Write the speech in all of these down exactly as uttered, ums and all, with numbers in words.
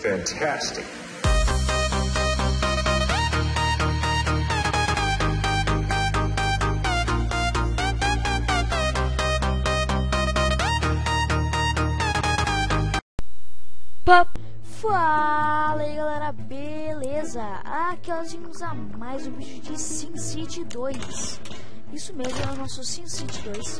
Fantastic. Fala aí galera, beleza? Aqui nós vamos a mais um vídeo de SimCity dois. Isso mesmo, é o nosso SimCity dois.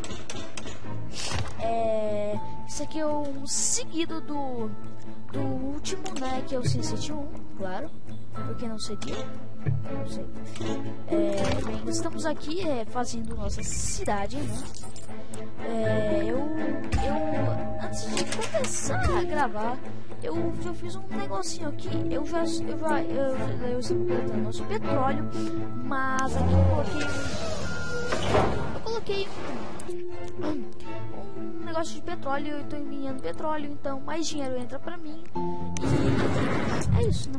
É... Isso aqui é um seguido do, do último, né? Que é o SimCity um, claro. Porque não seria? Não sei. É, bem, estamos aqui é, fazendo nossa cidade, né? É, eu, eu, antes de começar a gravar, eu já fiz um negocinho aqui. Eu já, eu já, eu, eu estou coletando nosso petróleo, mas aqui eu coloquei, eu coloquei um, um, um negócio de petróleo. Eu estou enviando petróleo, então mais dinheiro entra pra mim. E é isso, né?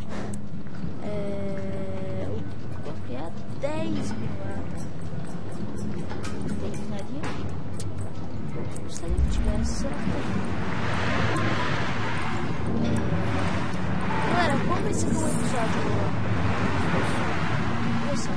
É, eu coloquei a dez mil. Gostaria que tivesse, será que galera, como esse foi o episódio se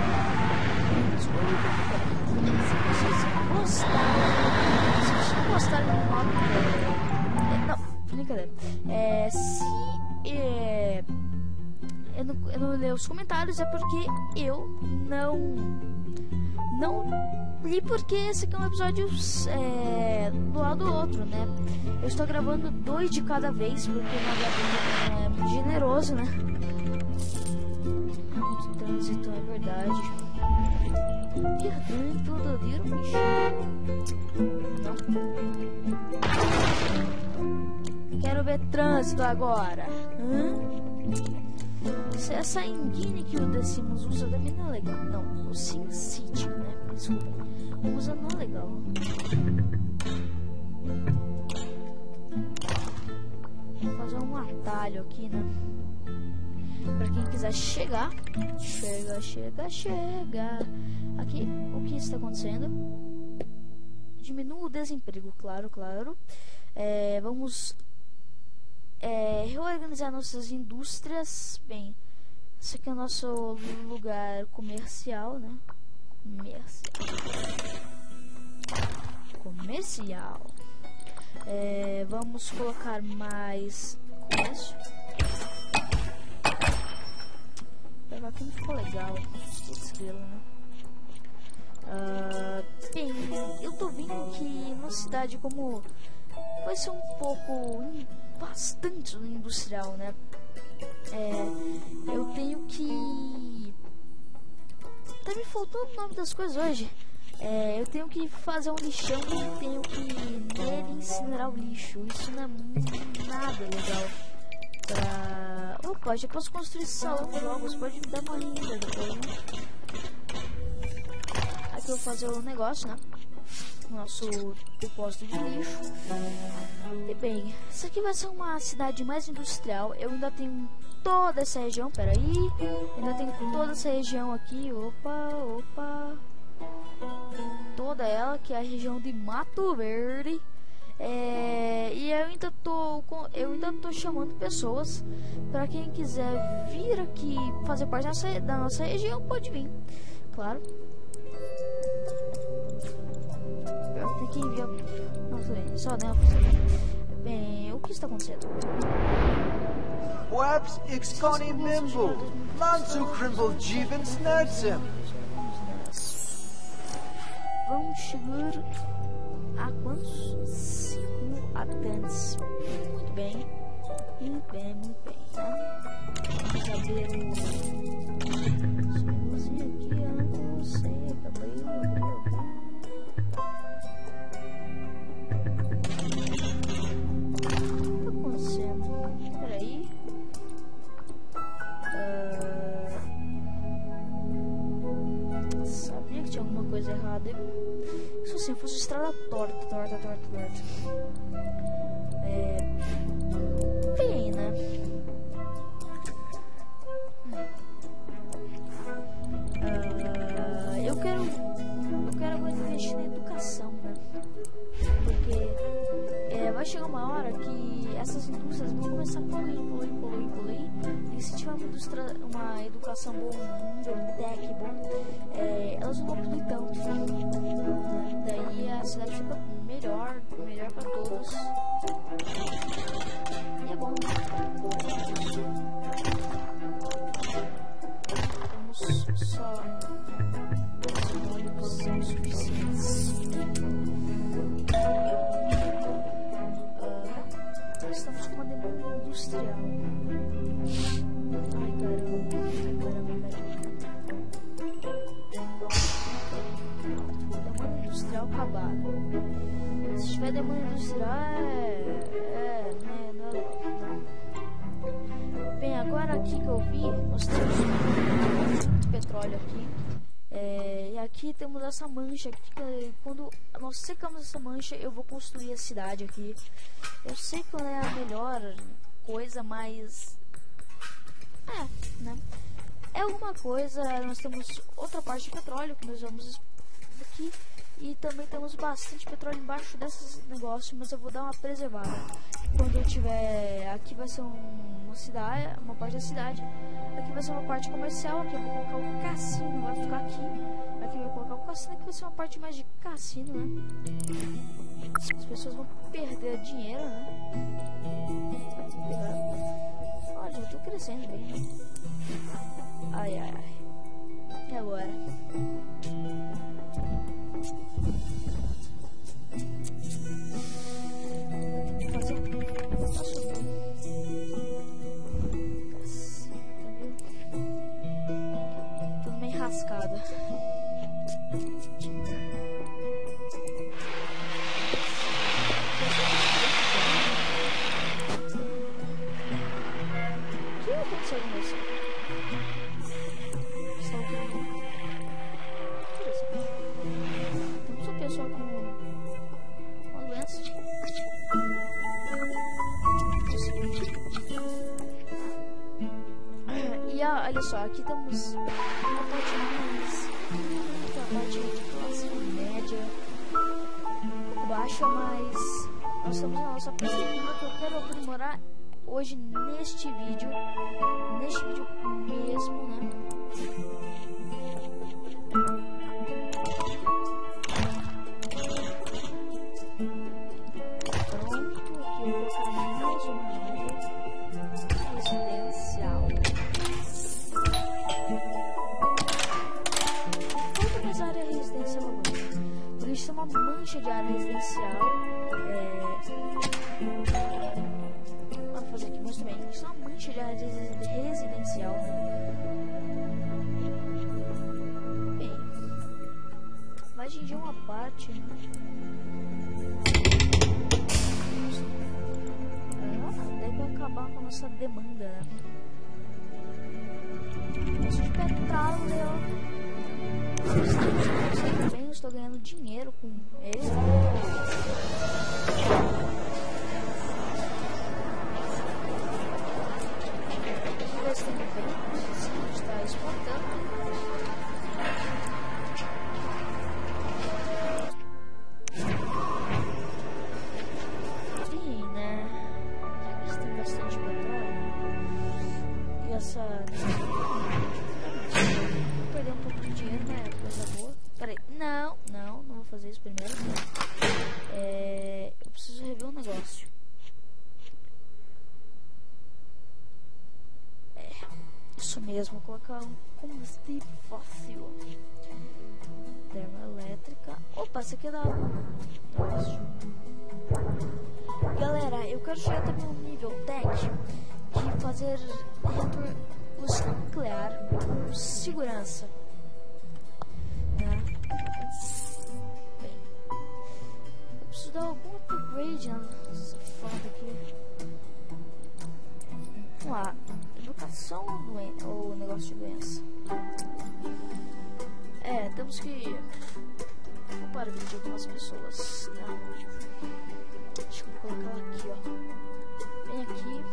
vocês gostaram, se vocês não gostaram do nome, é, não, brincadeira, é, se é, eu, não, eu não leio os comentários é porque eu não não li, porque esse aqui é um episódio é, do lado do outro, né? Eu estou gravando dois de cada vez, porque na verdade é muito generoso, né? Muito trânsito, é verdade. Que tudo vira um bicho. Não. Quero ver trânsito agora. Hã? Se essa engine que o The Sims usa também não é legal. Não, o SimCity, né? Desculpa. Usa não é legal. Vou fazer um atalho aqui, né? Pra quem quiser chegar. Chega, chega, chega. Aqui, o que está acontecendo? Diminua o desemprego, claro, claro. É, vamos é, reorganizar nossas indústrias. Bem, esse aqui é o nosso lugar comercial, né? Comercial. Comercial. É, vamos colocar mais comércio. Pegar aqui não ficou legal. Estrela, né? Uh, bem, eu tô vendo que uma cidade como vai ser um pouco bastante industrial, né? É, eu tenho que tá me faltando o nome das coisas hoje. É, eu tenho que fazer um lixão e tenho que nele incinerar o lixo. Isso não é nada legal pra... Opa, já posso construir salão de jogos. Pode me dar uma renda depois, né? Aqui eu vou fazer o negócio, né? Nosso depósito de lixo. E bem, isso aqui vai ser uma cidade mais industrial. Eu ainda tenho toda essa região, peraí. Ainda tenho toda essa região aqui. Opa, opa. Toda ela, que é a região de Mato Verde. É, e eu ainda tô eu ainda tô chamando pessoas para quem quiser vir aqui fazer parte dessa, da nossa região, pode vir, claro. Tem que enviar. Não, tudo bem, só né? Bem, o que está acontecendo? Łebs Xconi Mimble, Lanzu Crimble Jeevan Snerdsem. Vamos chegar a quantos? Cinco habitantes. Muito bem. Muito bem, muito bem, né? Vamos abrir o... Esse menuzinho aqui, eu não sei. Abrir, abrir, abrir. O que está acontecendo? Peraí. Uh... Sabia que tinha alguma coisa errada. Se assim fosse estrada torta, torta, torta, torta. É. Bem, né? Uh, eu quero. Eu quero investir na educação, né? Porque. É, vai vai chegar uma hora que essas indústrias vão começar a poluir, poluir, poluir, poluir. E se tiver uma indústria, uma educação boa, um nível tech bom, é, elas não vão poluir tanto. Daí a cidade fica melhor, melhor para todos. E é bom, né? Vamos só os ônibus são suficientes. Uh, estamos com uma demanda industrial. Ai caramba, ai caramba, caramba. Demanda industrial acabada. Se tiver demanda industrial, é. É, né? Não é legal, tá? Bem, agora aqui que eu vi, nós temos muito petróleo aqui. É, e aqui temos essa mancha aqui, que quando nós secamos essa mancha, eu vou construir a cidade aqui. Eu sei que não é a melhor coisa, mas é, né? É alguma coisa. Nós temos outra parte de petróleo que nós vamos aqui, e também temos bastante petróleo embaixo desses negócios, mas eu vou dar uma preservada. Quando eu tiver aqui vai ser um, uma cidade, uma parte da cidade. Aqui vai ser uma parte comercial. Aqui eu vou colocar o cassino, vai ficar aqui. Aqui eu vou colocar o cassino, aqui vai ser uma parte mais de cassino, né? As pessoas vão perder dinheiro, né? Olha, eu tô crescendo bem, né? Ai, ai, ai. E agora? Fazer tudo meio rascada. O que aconteceu com você? Está ouvindo? Temos uma pessoa com uma doença. E ah, olha só, aqui temos uma parte mais, uma parte de classe média, um pouco baixa, mas nós temos a nossa perspectiva que eu quero aprimorar hoje neste vídeo, neste vídeo mesmo, né? Pronto, aqui eu vou colocar mais uma área residencial. Falta mais área residencial agora. Por isso é uma mancha de área residencial. É... Vamos fazer aqui mais também. Isso é uma mancha de área residencial. Bem, vai atingir uma parte, né? Deve acabar com a nossa demanda, né? Isso de petróleo. Eu bem, estou ganhando dinheiro com ele. Vamos ver se tem bem. Se a gente está exportando. Isso mesmo, vou colocar um combustível fóssil. Termoelétrica. Opa, isso aqui é da galera, eu quero chegar também no nível tech de fazer reator nuclear com segurança, né? Bem, eu preciso dar algum upgrade nessa foda aqui. Vamos lá. Educação ou, ou negócio de doença? É, temos que ocupar a vida de algumas pessoas, tá? Deixa eu colocar aqui, ó. Vem aqui.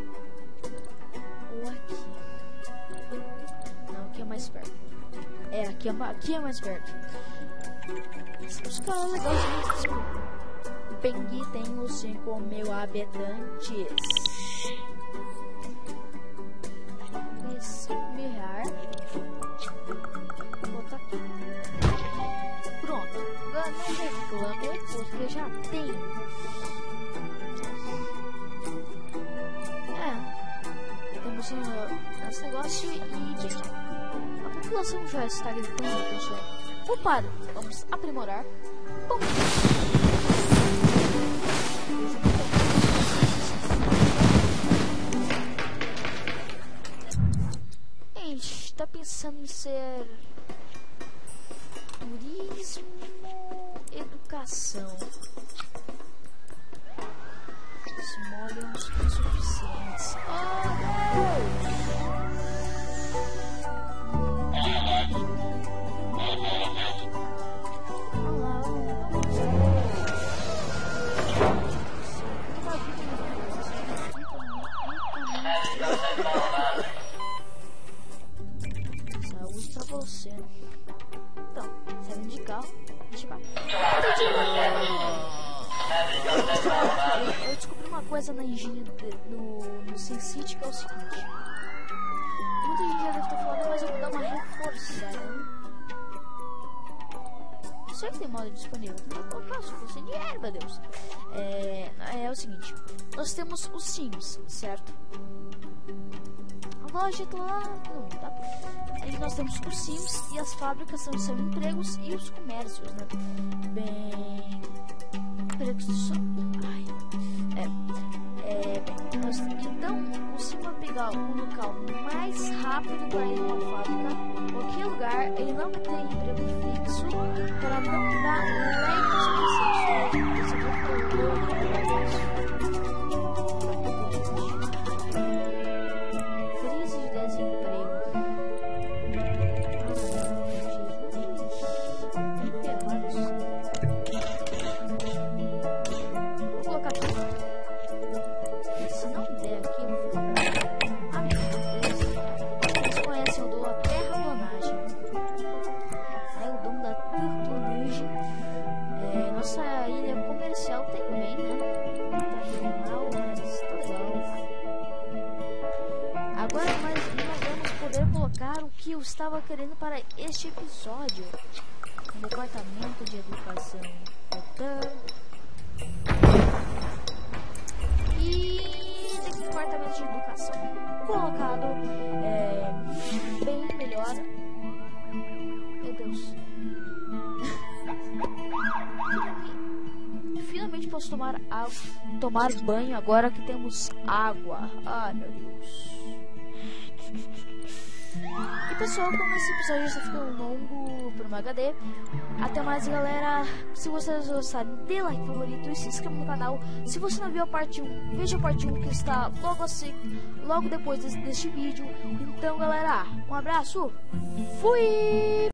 Ou aqui. Não, aqui é mais perto. É, aqui é, aqui é mais perto. Os caras legais mesmo. Peng tem os cinco mil habitantes. E cinco mil reais. Vou botar aqui. Pronto. Agora não reclame, porque já tem. É. Temos um, esse negócio e bem. A população já está gritando, pessoal. Opa, vamos aprimorar. Bom. A gente tá pensando em ser turismo, educação. Os módulos são suficientes. Oh, saúde pra você. Então, saindo de carro, a gente vai. Eu descobri uma coisa na engine no, no SimCity que é o seguinte. Muita gente já deve estar falando, mas eu vou dar uma reforçada. Sei que tem modo disponível, tem que colocar, se for sem dinheiro, meu Deus. É, é o seguinte, nós temos os Sims, certo? A loja tá lá, não, tá? Aí nós temos os Sims e as fábricas são, são empregos e os comércios, né? Bem... empregos só... Ai... É... é bem, nós, então, o Sim vai pegar o local mais rápido para ir numa fábrica, qualquer lugar, ele não vai ter emprego fixo, para não dar lag suficiente. Você vai perder isso. Crise de desemprego. Vou colocar aqui. Se não der aqui, eu vou ficar. Ah, meu Deus. Vocês conhecem o dom da terraplanagem. É o dom da terraplanagem. É, nossa ilha comercial também, né? Tá mal, mas tá legal. Agora nós, nós vamos poder colocar o que eu estava querendo para este episódio. O departamento de educação. E tem departamento de educação colocado é, bem melhor. Meu Deus. Finalmente posso tomar, água, tomar banho agora que temos água. Ai, meu Deus. E pessoal, como esse episódio está ficando longo por uma H D, até mais, galera. Se vocês gostarem, dê like, favorito e se inscreva no canal. Se você não viu a parte um, veja a parte um que está logo assim, logo depois desse, deste vídeo. Então, galera, um abraço. Fui!